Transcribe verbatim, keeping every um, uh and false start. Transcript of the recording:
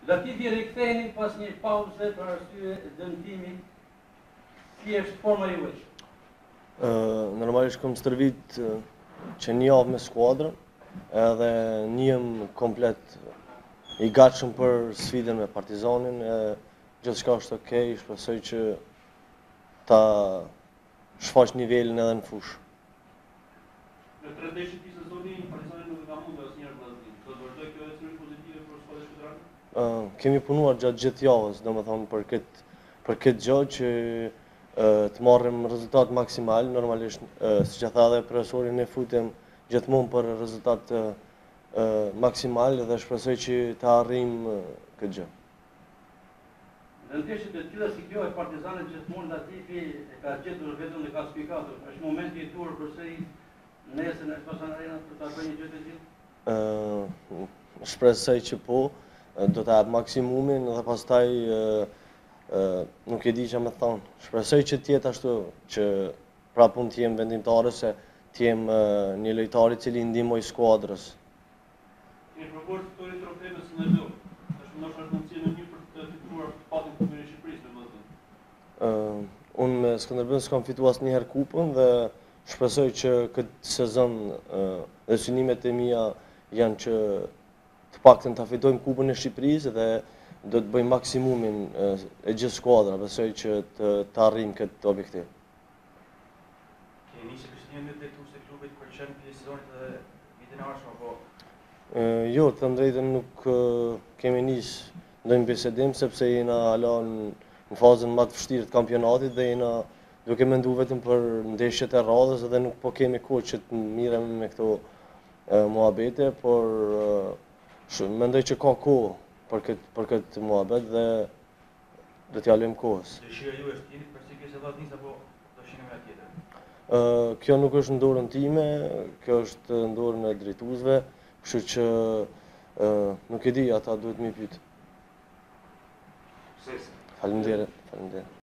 Latifi riktheheni pas një pauze për arsye dëmtimi, si është forma juaj? Normalisht kom stërvit që një javë me skuadrën, edhe njëm komplet i gatshëm për sfidën me Partizanin, e gjithçka është okej, shpresoj që ta shfaq nivelin edhe në fushë. Në tre ndeshjet e sezonit Partizani nuk e ka mundur asnjëherë vllaznin. Do të vazhdoj kjo ecuri pozitive për skuadrën shqiptare? Kemi punuar gjatë gjithë javës, domethënë për këtë për këtë gjë që të marrim rezultat maksimal, normalisht siç e tha edhe profesori, ne futem gjithmonë për rezultat maksimal dhe shpresoj që të arrijmë këtë gjë. Në ndeshjet e tilla si kjo e Partizanit gjithmonë Latifi e ka gjetur vetëm në klasifikator. Është momenti i tur përsëri nesër në Elbasan Arena për ta bërë një gjë të tillë? Shpresoj që po, do të jap maksimumin dhe pastaj nuk e di ç'a më thon. Shpresoj që të jetë ashtu, që prapë unë të jem vendimtare, se të jem një lojtar i cili ndihmoj skuadrës. Keni provuar të fitoni trofe me Sëllëzor. Është ndoshta është mundësi në një për të fituar patin kupën e Shqipërisë me vëllezër. Unë me Skënderbën s'kam fituar asnjëherë kupën dhe shpresoj që këtë sezon dhe synimet e mia janë që të paktën ta fitojmë kupën e Shqipërisë dhe do të bëjmë maksimumin e gjithë skuadra, besoj që të, të arrijmë këtë objektiv. Keni nisë Krishtian në drejtues të klubit për çën pjesë sezonit dhe vitin e ardhshëm apo? Jo, të them drejtën nuk kemi nisë ndonjë bisedim sepse jena hala në fazën më të vështirë të kampionatit dhe jena duke menduar vetëm për ndeshjet e radhës dhe nuk po kemi kohë që të miremi me këto muhabete, por mendoj që ka kohë për këtë për këtë muhabet dhe do t'ja lëmë kohës. Dëshira juaj është jeni përsikës e vllaznis apo do shihni me tjetër? Kjo nuk është në dorën time, kjo është në dorën e drejtuesve, kështu që nuk e di, ata duhet më pyet. Sesa. Faleminderit, faleminderit.